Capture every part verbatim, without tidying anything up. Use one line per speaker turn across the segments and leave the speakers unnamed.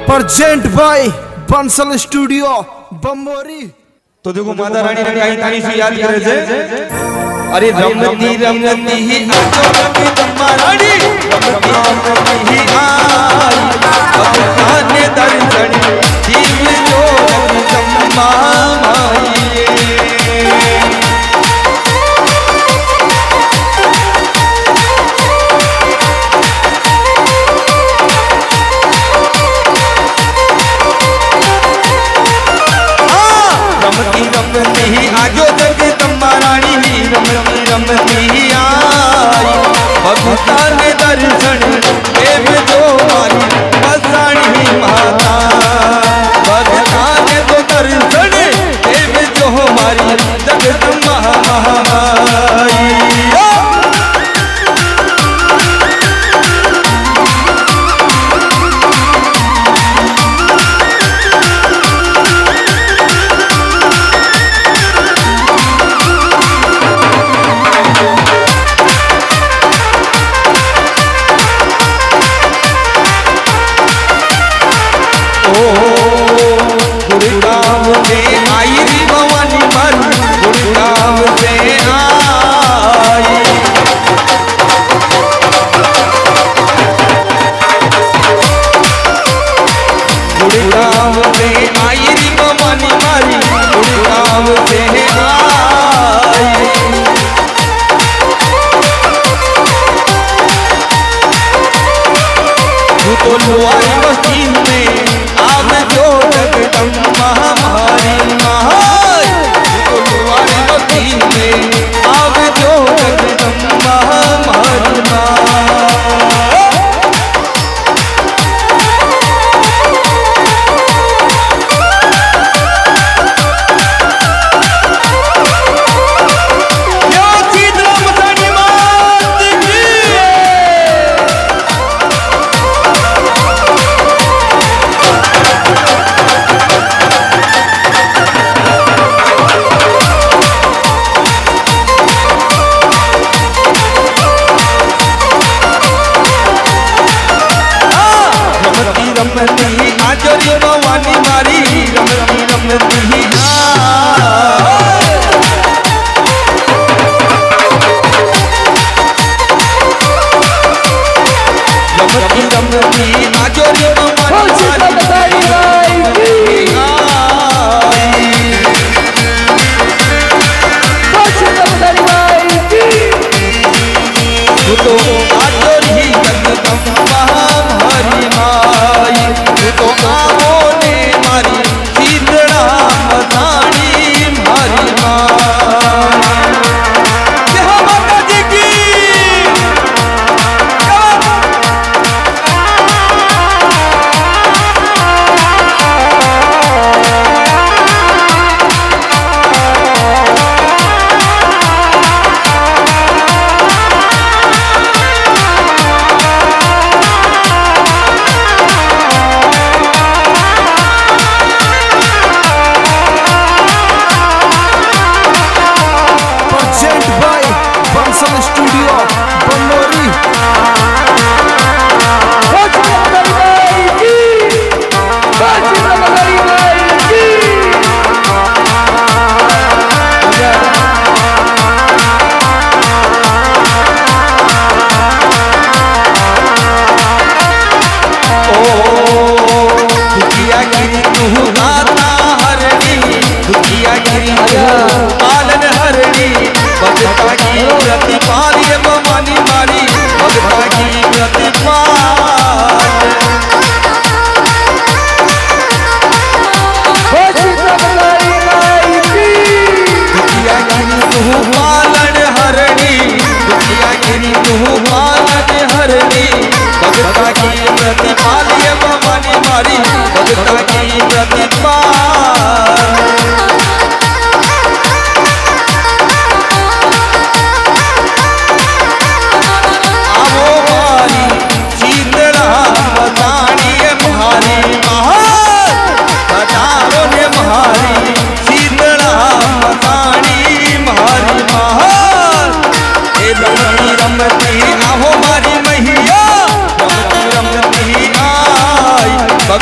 Present by Bansal studio Bambori.
तो देखो माता रानी ने कहीं तानी से याद करे जे अरे रमती रमती ही आजो रमती तम्मा रानी रमती रमती ही आई अब काने दर्शन जीव जो तम्मा माई आजो जगदम्बा रानी ही रमती रमती ही आई भगता ने दर्शन देव जो मारी बसानी माता भगता ने तो दर्शन देव जो मारी जगदम्बा माई।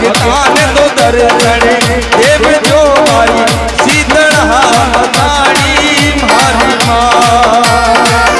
भगतान तो दर्शन देव जो मारी शीतला मताड़ी मारी माँ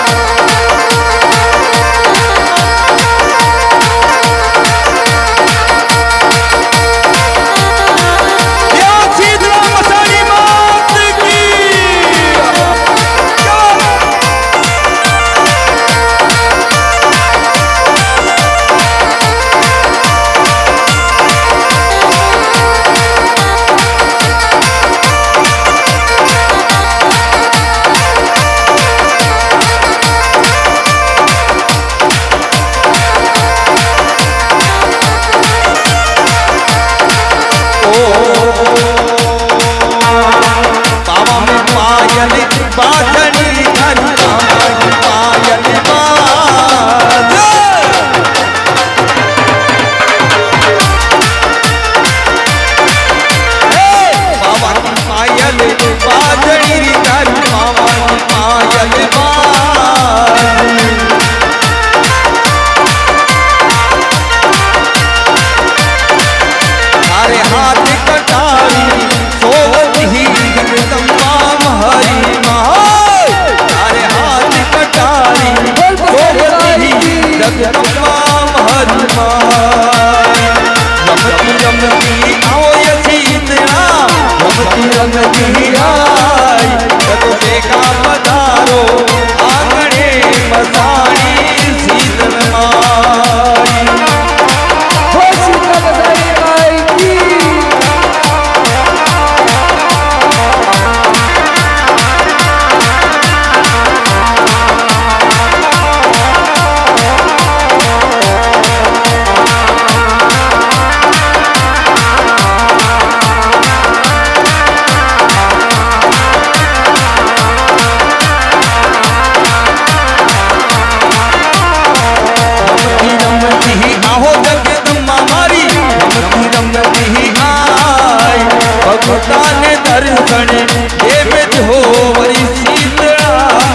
भगतान दर्शन देव जो वरी शीतला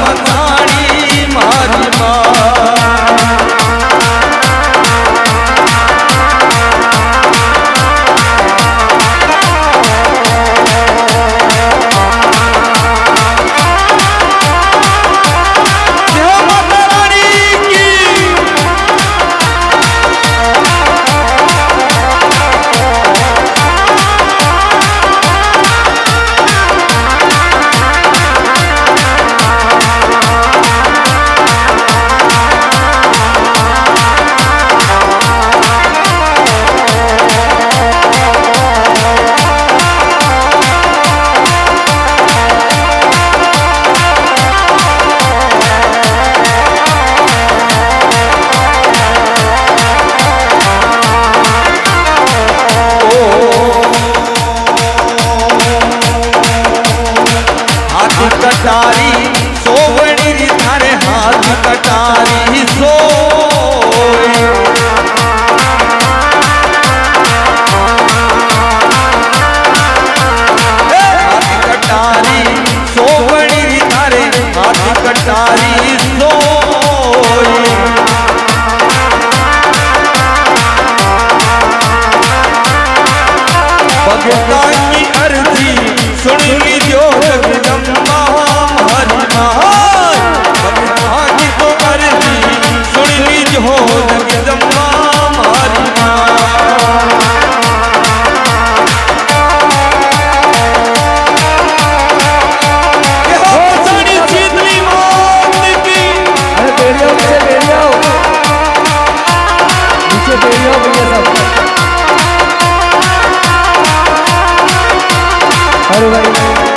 मताड़ी मारी माँ कटारी सोवणी थारे हाथ कटारी सो हाथ कटारी सोवणी थारे हाथ कटारी सो भगतान की अर्जी सुन लीजियो जगदम्बा हरि महान भगतान की तो अर्जी सुन लीजियो जगदम्बा हरि महान साड़ी शीतली मात की अरे बेड़िया नीचे बेड़िया नीचे बेड़िया भैया सब अरे भाई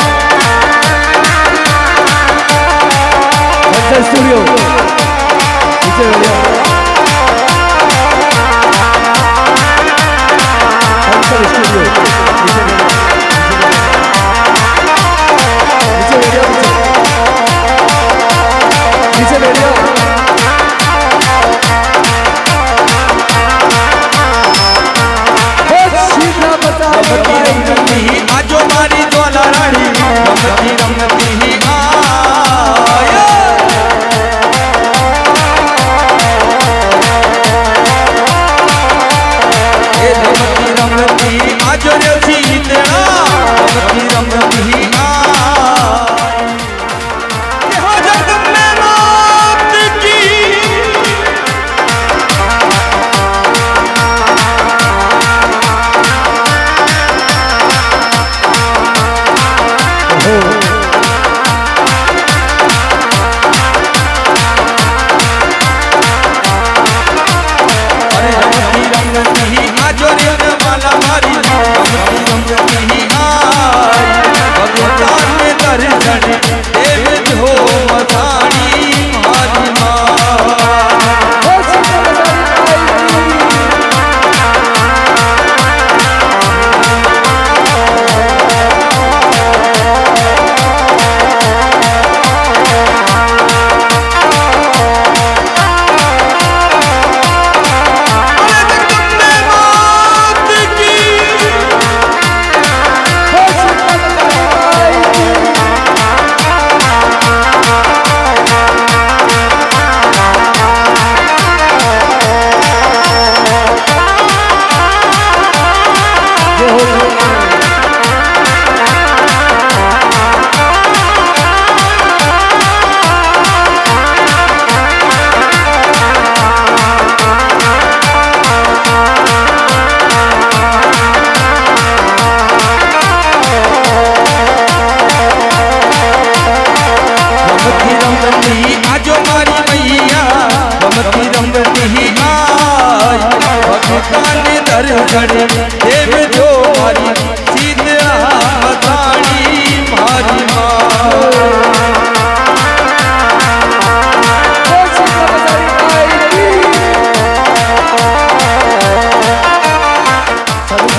अच्छा स्टूडियो नीचे भैया अच्छा स्टूडियो नीचे नीचे भैया नीचे भैया सीधा बता आजो मारी ज्वाला रानी रमती रमती ही आया ए रमती रमती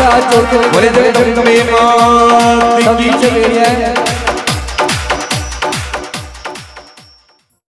हाथ जोड़ के
बोले जगदम्बे मात की
सब नीचे बैठ जाए।